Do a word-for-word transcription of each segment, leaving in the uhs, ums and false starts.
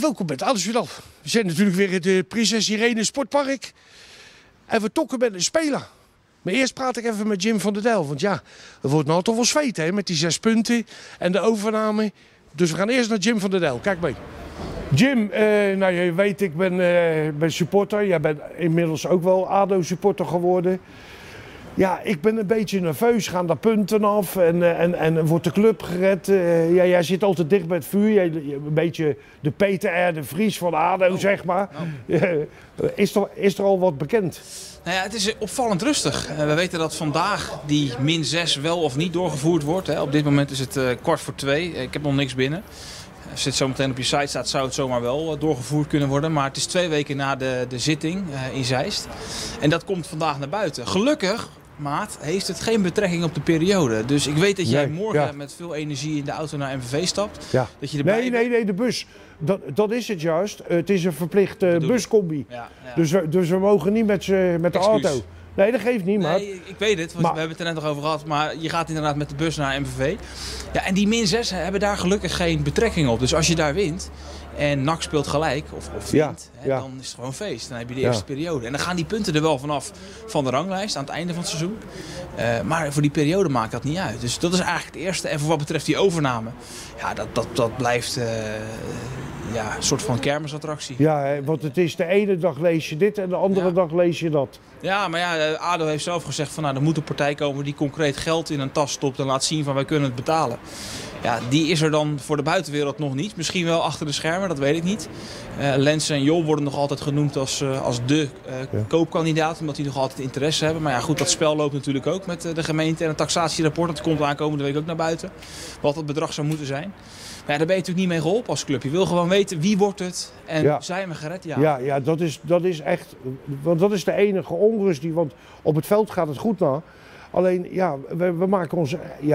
welkom bij het Adersjournaal. We zijn natuurlijk weer in het Prinses Irene Sportpark. En we tokken met een speler. Maar eerst praat ik even met Jim van der Dijl. Want ja, er wordt nou toch wel zweet hè, met die zes punten en de overname. Dus we gaan eerst naar Jim van der Dijl. Kijk mee. Jim, eh, nou je weet ik ben, eh, ben supporter. Jij bent inmiddels ook wel A D O supporter geworden. Ja, ik ben een beetje nerveus. Gaan daar punten af en, en, en wordt de club gered. Uh, ja, jij zit altijd dicht bij het vuur. Jij, een beetje de Peter R. de Vries van A D O, oh. zeg maar. Oh. Uh, is, er, is er al wat bekend? Nou ja, het is opvallend rustig. Uh, we weten dat vandaag die min zes wel of niet doorgevoerd wordt. Hè. Op dit moment is het uh, kwart voor twee. Uh, ik heb nog niks binnen. Als het zo meteen op je site staat, zou het zomaar wel doorgevoerd kunnen worden. Maar het is twee weken na de, de zitting uh, in Zeist. En dat komt vandaag naar buiten. Gelukkig, maat, heeft het geen betrekking op de periode. Dus ik weet dat jij nee, morgen ja. met veel energie in de auto naar M V V stapt. Ja. Dat je erbij nee, nee, nee, de bus. Dat, dat is het juist. Het is een verplichte buscombi. Ja, ja. Dus, we, dus we mogen niet met, met de Excuus. auto. Nee, dat geeft niet, maat. Nee, ik weet het, want maar, we hebben het er net nog over gehad. Maar je gaat inderdaad met de bus naar M V V. Ja, en die min zes hebben daar gelukkig geen betrekking op. Dus als je daar wint en N A C speelt gelijk, of, of wint, ja, hè, ja. dan is het gewoon feest. Dan heb je de eerste ja. periode. En dan gaan die punten er wel vanaf van de ranglijst aan het einde van het seizoen. Uh, maar voor die periode maakt dat niet uit. Dus dat is eigenlijk het eerste. En voor wat betreft die overname, ja, dat, dat, dat blijft uh, ja, een soort van kermisattractie. Ja, hè, want het is de ene dag lees je dit en de andere ja. dag lees je dat. Ja, maar ja, A D O heeft zelf gezegd van nou, er moet een partij komen die concreet geld in een tas stopt en laat zien van wij kunnen het betalen. Ja, die is er dan voor de buitenwereld nog niet. Misschien wel achter de schermen, dat weet ik niet. Uh, Lens en Jol worden nog altijd genoemd als, uh, als de uh, ja. koopkandidaat, omdat die nog altijd interesse hebben. Maar ja, goed, dat spel loopt natuurlijk ook met uh, de gemeente en het taxatierapport. Dat komt aankomende week ook naar buiten. Wat het bedrag zou moeten zijn. Maar ja, daar ben je natuurlijk niet mee geholpen als club. Je wil gewoon weten wie wordt het en ja. zijn we gered? Ja, ja, ja dat, is, dat is echt. Want dat is de enige onrust die. Want op het veld gaat het goed na. Alleen ja, we, we maken ons. Ja,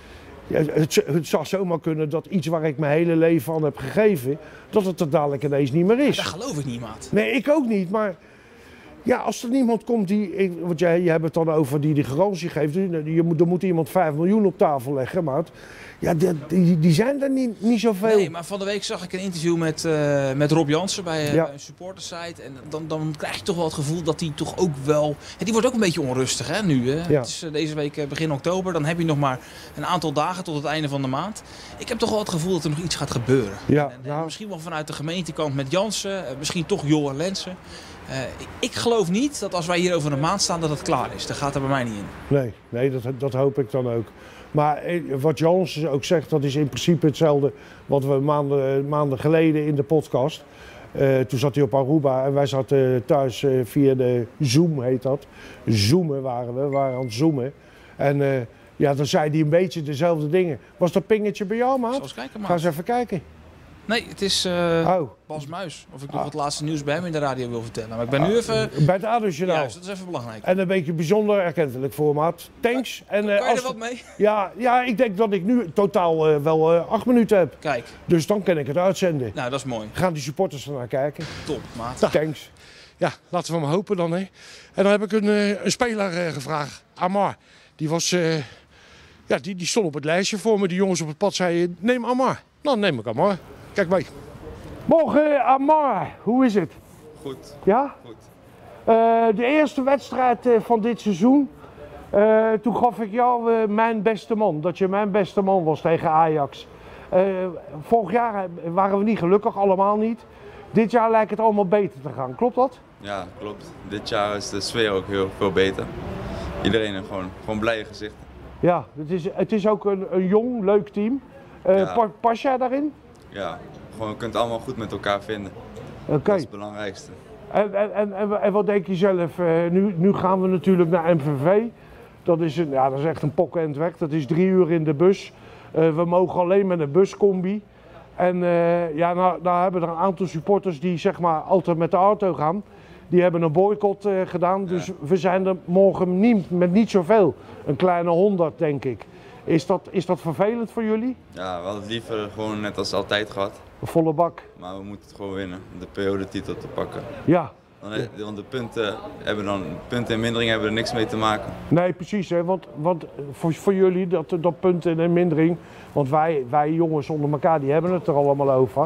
het, het zou zomaar kunnen dat iets waar ik mijn hele leven aan heb gegeven, dat het er dadelijk ineens niet meer is. Ja, dat geloof ik niet, maat. Nee, ik ook niet. Maar ja, als er niemand komt die. Want jij, jij hebt het dan over die die garantie geeft. Je moet, er moet iemand vijf miljoen op tafel leggen, maat. Ja, die, die, die zijn er niet, niet zoveel. Nee, maar van de week zag ik een interview met, uh, met Rob Jansen bij, uh, ja. bij een supportersite. En dan, dan krijg je toch wel het gevoel dat hij toch ook wel. Die wordt ook een beetje onrustig hè, nu. Hè? Ja. Het is uh, deze week uh, begin oktober. Dan heb je nog maar een aantal dagen tot het einde van de maand. Ik heb toch wel het gevoel dat er nog iets gaat gebeuren. Ja, en, en, nou. en misschien wel vanuit de gemeentekant met Jansen. Uh, misschien toch Jol en Lensen. Uh, ik geloof niet dat als wij hier over een maand staan dat het klaar is. Dat gaat er bij mij niet in. Nee, nee dat, dat hoop ik dan ook. Maar wat Jans ook zegt, dat is in principe hetzelfde wat we maanden, maanden geleden in de podcast. Uh, toen zat hij op Aruba en wij zaten thuis uh, via de Zoom, heet dat. Zoomen waren we, we waren aan het zoomen. En uh, ja, dan zei hij een beetje dezelfde dingen. Was dat pingetje bij jou, maat? Eens kijken, maat. Ga eens even kijken. Nee, het is uh, oh. Bas Muis. Of ik nog ah. het laatste nieuws bij hem in de radio wil vertellen. Maar ik ben ah. nu even. Bij het Adersjournaal. Juist, dat is even belangrijk. En een beetje bijzonder erkentelijk voor, maat. Thanks. Maar, en, kan uh, je als... er wat mee? Ja, ja, ik denk dat ik nu totaal uh, wel uh, acht minuten heb. Kijk. Dus dan kan ik het uitzenden. Nou, dat is mooi. Gaan die supporters ernaar kijken. Top, maat. Nou, thanks. Ja, laten we maar hopen dan. Hè. En dan heb ik een, uh, een speler uh, gevraagd. Amar. Die was. Uh, ja, die, die stond op het lijstje voor me. Die jongens op het pad zeiden: neem Amar. Nou, neem ik Amar. Kijk mee. Morgen, Amar, hoe is het? Goed. Ja? Goed. Uh, de eerste wedstrijd uh, van dit seizoen, uh, toen gaf ik jou uh, mijn beste man, dat je mijn beste man was tegen Ajax. Uh, vorig jaar waren we niet gelukkig, allemaal niet. Dit jaar lijkt het allemaal beter te gaan, klopt dat? Ja, klopt. Dit jaar is de sfeer ook heel veel beter. Iedereen heeft gewoon, gewoon blije gezichten. Ja, het is, het is ook een, een jong, leuk team. Uh, ja. pa, pas jij daarin? Ja. Gewoon, je kunt het allemaal goed met elkaar vinden. Okay. Dat is het belangrijkste. En, en, en, en wat denk je zelf? Uh, nu, nu gaan we natuurlijk naar M V V. Dat is, een, ja, dat is echt een pokkend weg. Dat is drie uur in de bus. Uh, we mogen alleen met een buscombi. En uh, ja, nou, nou hebben er een aantal supporters die zeg maar altijd met de auto gaan. Die hebben een boycott uh, gedaan. Dus ja. we zijn er morgen niet, met niet zoveel. Een kleine honderd denk ik. Is dat, is dat vervelend voor jullie? Ja, we hadden het liever gewoon net als altijd gehad. Een volle bak. Maar we moeten het gewoon winnen, de periodetitel te pakken. Ja. Dan, want de punten, hebben dan, punten en mindering hebben er niks mee te maken. Nee, precies. Hè? Want, want voor, voor jullie, dat, dat punten en mindering, want wij, wij jongens onder elkaar, die hebben het er allemaal over.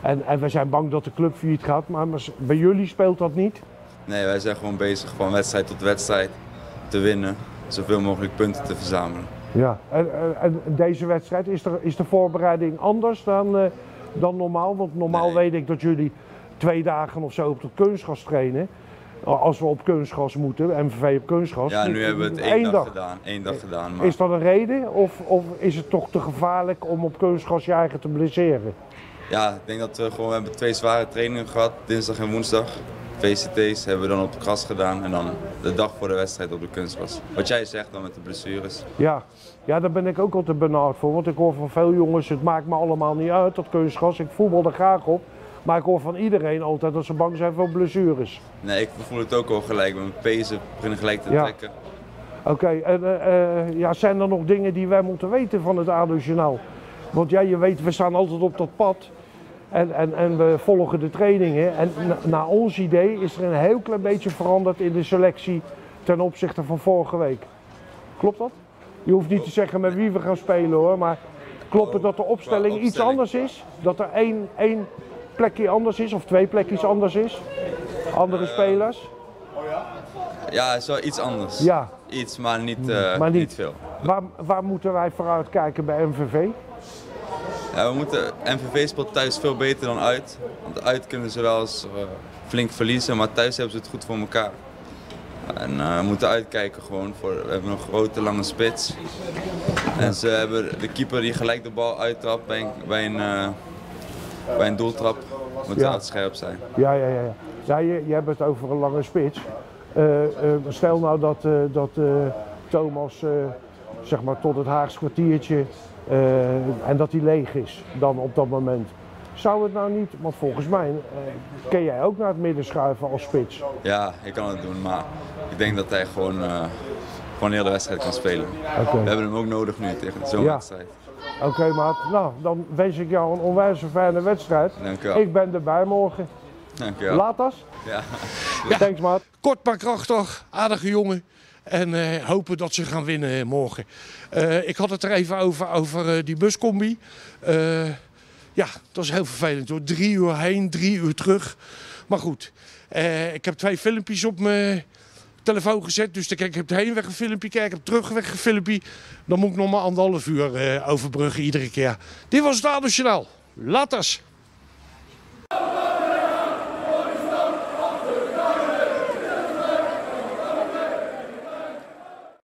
En, en we zijn bang dat de club failliet gaat, maar, maar bij jullie speelt dat niet? Nee, wij zijn gewoon bezig van wedstrijd tot wedstrijd te winnen. Zoveel mogelijk punten te verzamelen. Ja, en, en deze wedstrijd, is, er, is de voorbereiding anders dan, uh, dan normaal? Want normaal Nee. weet ik dat jullie twee dagen of zo op het kunstgras trainen. Als we op kunstgras moeten, M V V op kunstgras. Ja, nu hebben we het één dag, dag gedaan. Één dag gedaan maar... Is dat een reden of, of is het toch te gevaarlijk om op kunstgras je eigen te blesseren? Ja, ik denk dat we gewoon we hebben twee zware trainingen gehad, dinsdag en woensdag. V C T's hebben we dan op het gras gedaan en dan de dag voor de wedstrijd op de kunstgras. Wat jij zegt dan met de blessures. Ja. ja, daar ben ik ook altijd benauwd voor. Want ik hoor van veel jongens, het maakt me allemaal niet uit, dat kunstgras. Ik voetbal er graag op. Maar ik hoor van iedereen altijd dat ze bang zijn voor blessures. Nee, ik voel het ook al gelijk. Mijn pezen beginnen gelijk te Ja. trekken. Oké, okay, en uh, uh, ja, zijn er nog dingen die wij moeten weten van het A D O-journaal? Want ja, je weet, we staan altijd op dat pad. En, en, en we volgen de trainingen. En na, naar ons idee is er een heel klein beetje veranderd in de selectie ten opzichte van vorige week. Klopt dat? Je hoeft niet te zeggen met wie we gaan spelen hoor, maar klopt het dat de opstelling, iets anders is? Dat er één, één plekje anders is of twee plekjes anders is? Andere spelers? Ja, het is wel iets anders. Ja. Iets, maar niet, uh, maar niet. niet veel. Waar, waar moeten wij vooruit kijken bij M V V? Ja, we moeten, M V V speelt thuis veel beter dan uit. Want uit kunnen ze wel eens uh, flink verliezen, maar thuis hebben ze het goed voor elkaar. En uh, we moeten uitkijken gewoon. Voor, we hebben een grote lange spits. En ze hebben de keeper die gelijk de bal uittrapt bij een, bij een, uh, bij een doeltrap. Moet Ja. altijd scherp zijn. Ja, ja, ja. ja. ja je, je hebt het over een lange spits. Uh, uh, stel nou dat, uh, dat uh, Thomas uh, zeg maar tot het Haags kwartiertje uh, en dat hij leeg is dan op dat moment. Zou het nou niet, want volgens mij uh, kun jij ook naar het midden schuiven als spits. Ja, ik kan het doen, maar ik denk dat hij gewoon, uh, gewoon de hele wedstrijd kan spelen. Okay. We hebben hem ook nodig nu tegen zo'n Ja. wedstrijd. Oké, okay, maat. Nou, dan wens ik jou een onwijs fijne wedstrijd. Dank u wel. Ik ben erbij morgen. Dank u wel. Latas? Ja. Ja. Thanks, maat. Kort maar krachtig, aardige jongen. En uh, hopen dat ze gaan winnen morgen. Uh, ik had het er even over, over uh, die buscombi. Uh, ja, dat is heel vervelend hoor. Drie uur heen, drie uur terug. Maar goed, uh, ik heb twee filmpjes op mijn telefoon gezet. Dus dan kijk ik heb het heenweg een filmpje, kijk ik heb terugweg een filmpje. Dan moet ik nog maar anderhalf uur uh, overbruggen iedere keer. Dit was het A D O Journaal. Latas.